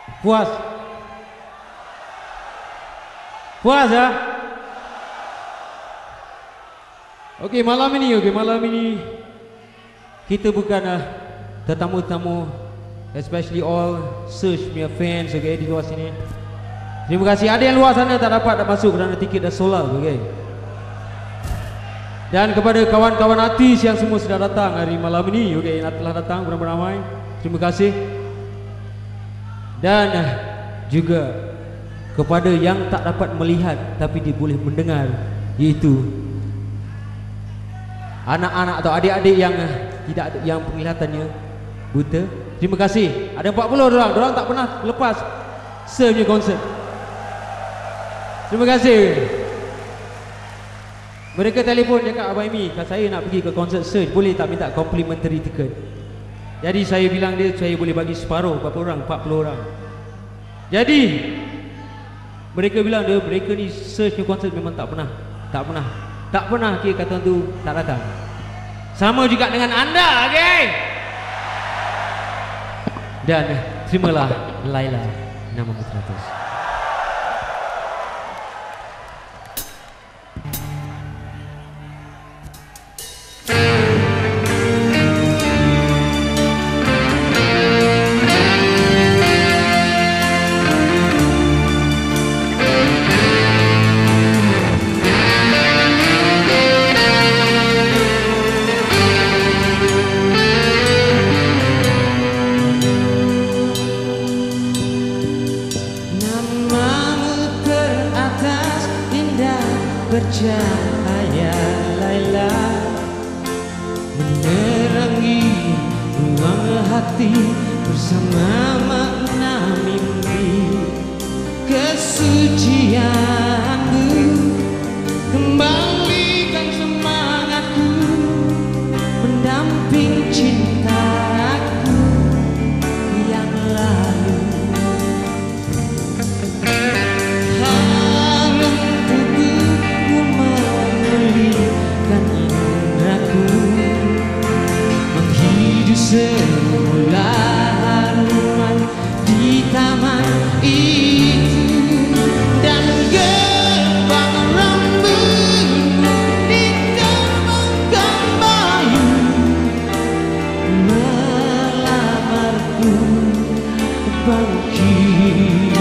Puas? Puas ya? Okey, malam ini kita bukan tetamu-tetamu, especially all Search punya fans, okay, di luar sini. Terima kasih. Ada yang luar sana tak dapat masuk kerana tiket dah sold out, okay. Dan kepada kawan-kawan artis yang semua sudah datang hari malam ini, okay, yang telah datang beramai-ramai, terima kasih. Dan juga kepada yang tak dapat melihat tapi dia boleh mendengar, iaitu anak-anak atau adik-adik yang tidak ada, yang penglihatannya buta. Terima kasih. Ada 40 orang tak pernah lepas Sir punya konsert. Terima kasih. Mereka telefon cakap, Abang Amy, kalau saya nak pergi ke konsert Sir, boleh tak minta complimentary ticket? Jadi saya bilang dia, saya boleh bagi separuh. Berapa orang? 40 orang. Jadi mereka bilang dia, mereka ni Sir punya konsert memang tak pernah kira kata tu tak datang. Sama juga dengan anda, okey? Dan terimalah Laila nama Mutratus. Bercahaya Laila, menerangi ruang hati bersama makna mimpi. Kesucianmu kembalikan semangatku, mendamping cintaku yang lalu. Semula haruman di taman itu, dan gerbang rambutmu diterbangkan bayu, melamarku bangkit,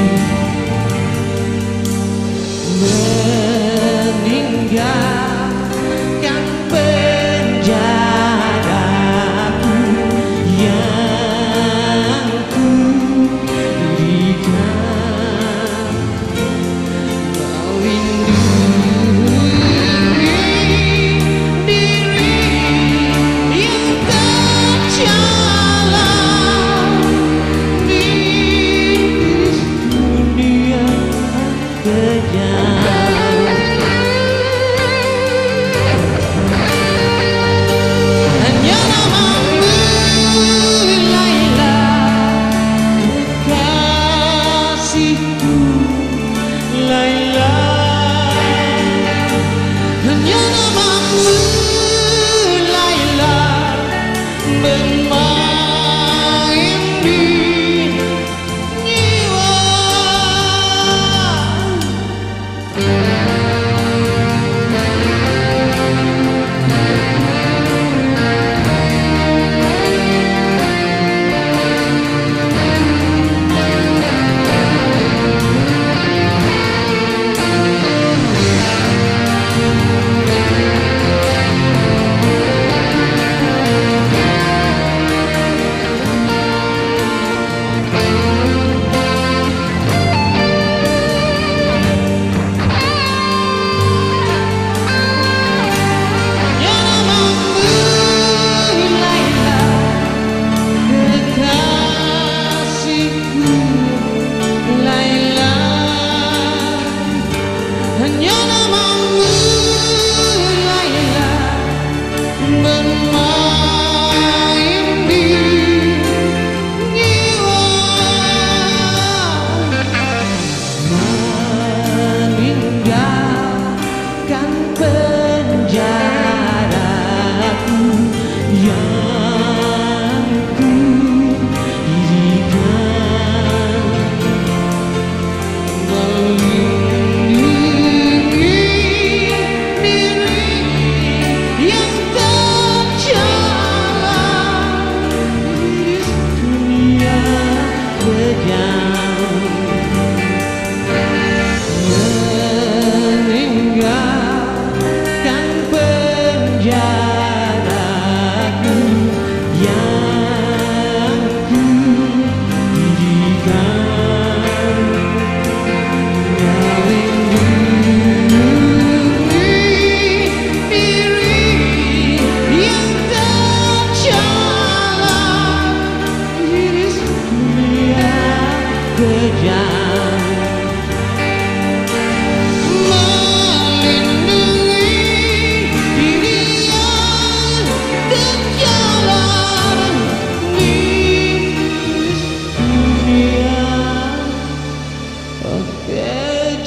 meninggalkan penjara.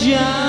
menjauh